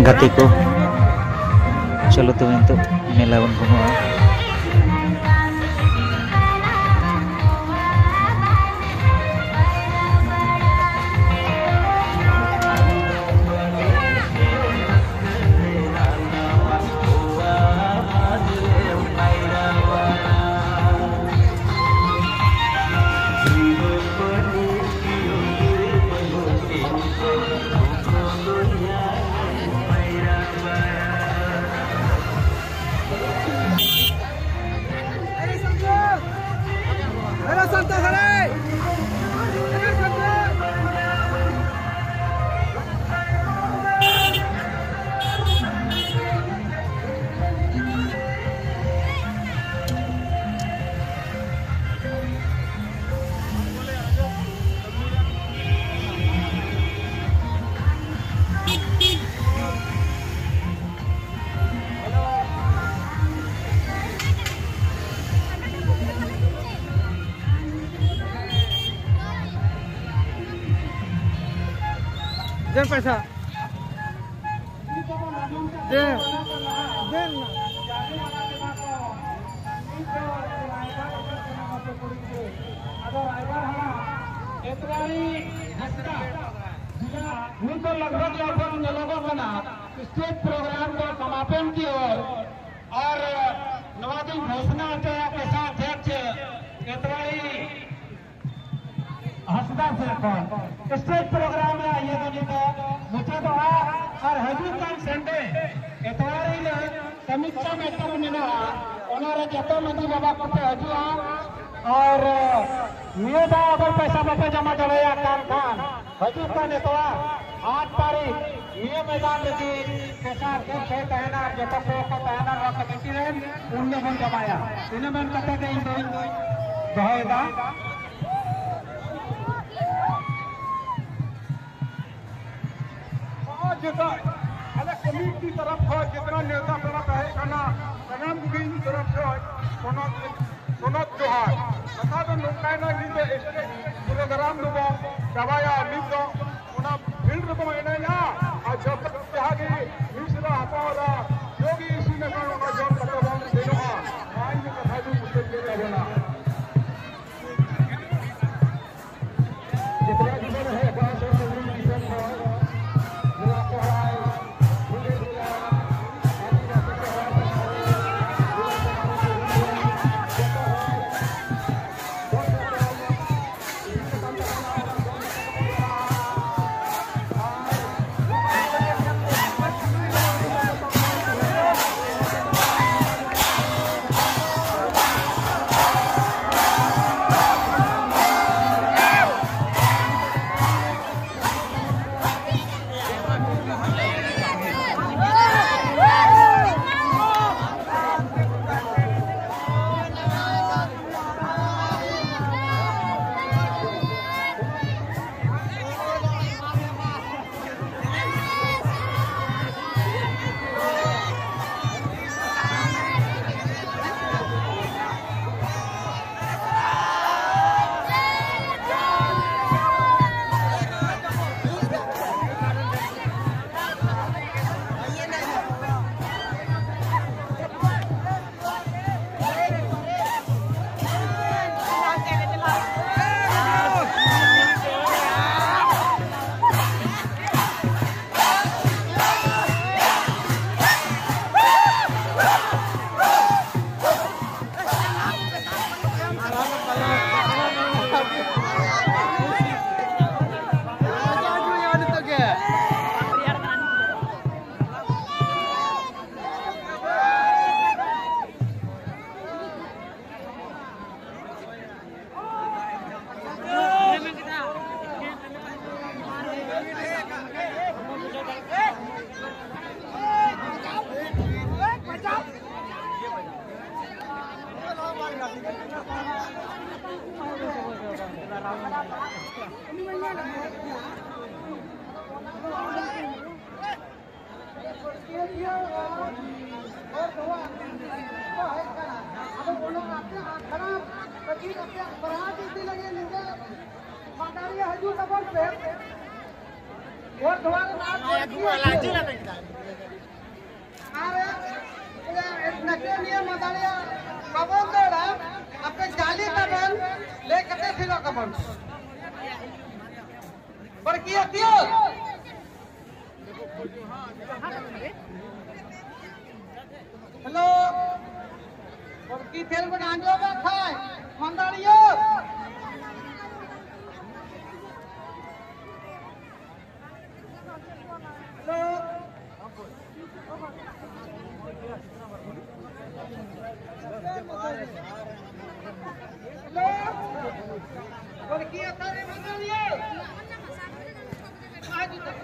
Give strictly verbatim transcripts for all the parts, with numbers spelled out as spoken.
गाते को चलो तो तो मेला बन घूमा दे पैसा दे दे तो लगभग लगभग लोगों बना स्टेज प्रोग्राम का समापन की ओर और नवादी घोषणा के साथ अध्यक्ष हंसदा से स्टेज प्रोग्राम में आइए तो मुझे तो और हजूर का संडे एतवारी ने समीक्षा में कर मिला उन्होंने जतो मंदी बाबा को हजू और ये था अगर पैसा बापे जमा चढ़ाया काम खान हजूर का नेतवार आठ तारीख ये मैदान में पैसा के कहना जतो को कहना और कमेटी ने उन लोगों जमाया इन्हें मैं कहते थे इन दो जहेदा अलग कमीटी की तरफ हो जितना नेता बड़ा कहे खाना सनम की तरफ से सोनत सोनत जोहार बता दो लोकायना नीचे इसके प्रोग्राम दो दवाया नीच दो उना फील्ड को मैंने ना आज जब तक यहाँ की मिश्रा हपावला योगी इसी में कौन उना जोड़ करते हैं देनो आज में कथा जो मुझे देना बोला जितना जीवन है बात और जिंदगी में है और अरे नक्की नियम बतालिया कबन देड़ा आपके जाली तबन ले कते फिरो कबन पर की हतियो हेलो और की थेल बना जो बा खाए मंदारियो हेलो और की अतारे मंदारियो आज तक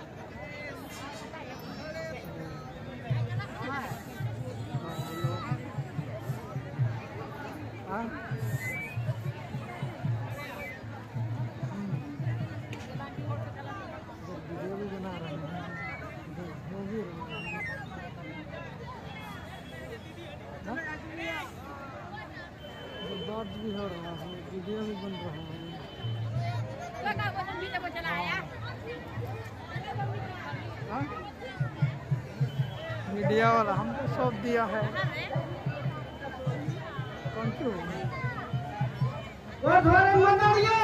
बात भी हो रहा है वीडियो भी बन रहा है मीडिया वाला हमको सब दिया है कौन क्यों वो थोड़े मंदारियो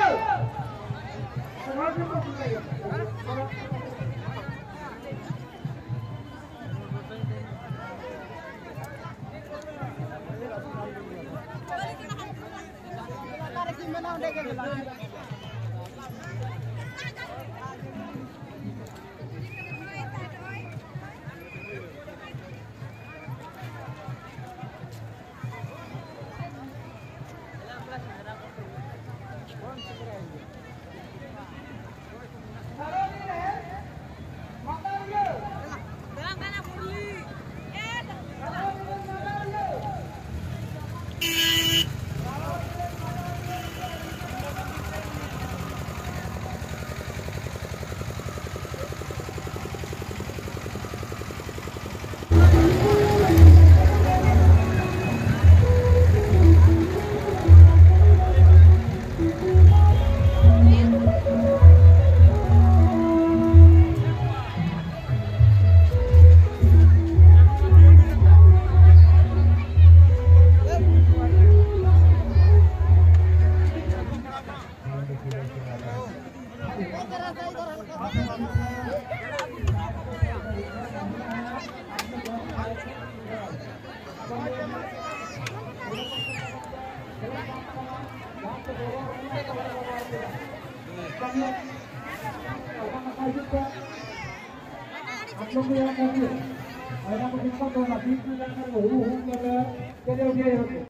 आप लोग को यहाँ करिए और यहाँ पर दिक्कत होगा बीच में जाकर वो हूँ हूँ कर रहे हैं चले उठिए